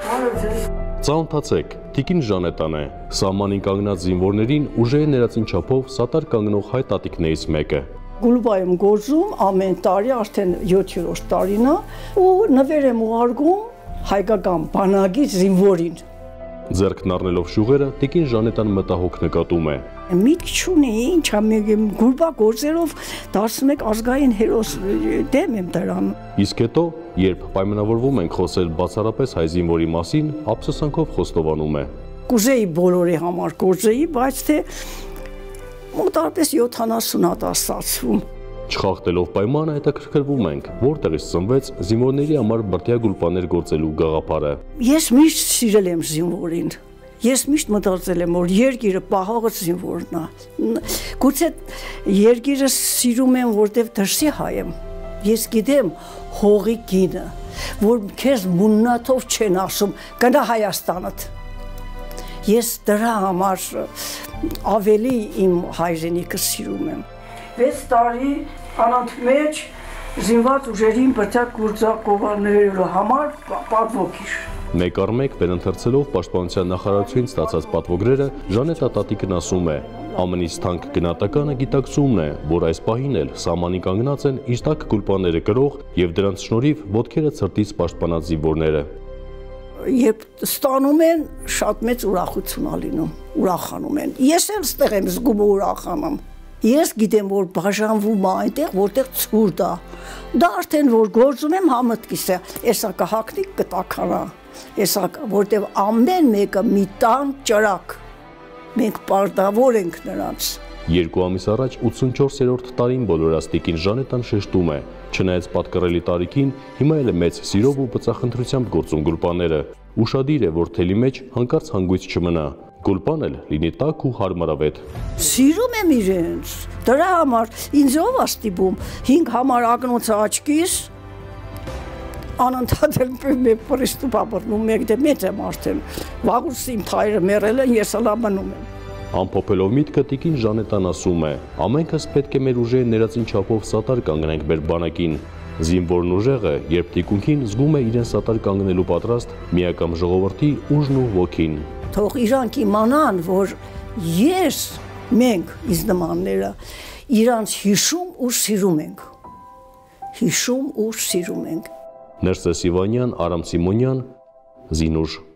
Ծանոթացեք, Տիկին Ժանետան է, սահմանին կանգնած զինվորներին ուժերի ներածին չափով սատար կանգնող հայ տատիկներից մեկը։ Գուլբայում գործում ամեն տարի արդեն 7-րդ տարին է ու նվեր եմ ուղարկում հայկական բանակի զինվորին։ Ձեռքն առնելով շուղերը, Տիկին Ժանետան մտահոգ նկատում է։ Միտք չունի, ինչ եմ գուլբա գործերով դարձնում եք ազգային հերոս դեմ եմ դրան։ Իսկ հետո, երբ պայմանավորվում ենք խոսել բացառապես հայ զինվորի մասին, ափսոսանքով խոստովանում է։ Կուզեի բոլորի համար գործեի, բայց թե մոտարպես 70 հատ աստացվում։ Չխախտելով պայմանը հետաքրքրվում ենք, որտեղից ծնվեց զինվորների համար բրդյա գուլպաներ գործելու գաղափարը։ Ես միշտ սիրել եմ զինվորին։ Ես միշտ մտածել եմ, որ երկիրը պահողը զինվորն է։ Գուցե երկիրը սիրում եմ, որտեղ դրսի հայ եմ։ Ես գիտեմ հողի գինը, որ քեզ մուննաթով չեն ասում, գնա Հայաստանդ։ Ես դրա համար ավելի իմ հայրենիքը սիրում եմ։ 6 տարի անոնց մեջ զինված ուժերին բրդյակ գործակալների համար պատվոգիր։ Մեկ առ մեկ վերընթերցելով պաշտպանության նախարարությունից ստացած պատվոգրերը, Ժանետա տատիկն ասում է. ամենից թանկ գնահատականը գիտակցումն է, որ այս պահին էլ սահմանին կանգնած են իր տակ գուլպաները կրող եւ դրանց շնորհիվ ոտքերը ցրտից պաշտպանած զինվորները։ Երբ ստանում են, շատ մեծ ուրախություն ա լինում, ուրախանում են։ Ես էլ ստեղ եմ զգում ու ուրախանում։ Ես գիտեմ, որ բաժանվում է այնտեղ, որտեղ ցուրտ է։ Դա արդեն որ գործում եմ համըտքիս է, էսա կհակնի կտակարա։ Էսա որտեղ ամեն մեկը մի տան ճրակ։ Մենք պարտավոր ենք նրանց։ 2 ամիս առաջ 84-րդ տարին բոլորած Տիկին Ժանետան շեշտում է, չնայած պատկառելի տարիքին, հիմա էլ է մեծ սիրով ու բծախնդրությամբ գործում գուլպաները։ Ուշադիր է, որ թելի մեջ հանկարծ հանգույց չմնա։ Գուլպան էլ լինի տաք ու հարմարավետ։ Սիրում եմ իրենց։ Դրա համար ինձ ով է ստիպում 5 համար ակնոցը աչքիս անընդհատ մեկ պրիստուպ ապրնում մեկ դե մեծ եմ արդեն։ Վաղուց իմ թայրը մեռել են, ես ալա մնում եմ։ Ամփոփելով միտքը Տիկին Ժանետան ասում է. ամենքս պետք է մեր ուժերի ներածին չափով սատար կանգնենք մեր բանակին։ Զինվորն ուժեղը, երբ թիկունքին զգում է իրեն սատար կանգնելու պատրաստ միակամ ժողովրդի ուժն ու ոգին։ Թող իրանք իմանան, որ ես, մենք, ինձ նմանները, իրանց հիշում ու սիրում ենք։ Հիշում ու սիրում ենք։ Ներսես Իվանյան, Արամ Սիմոնյան, Զինուժ։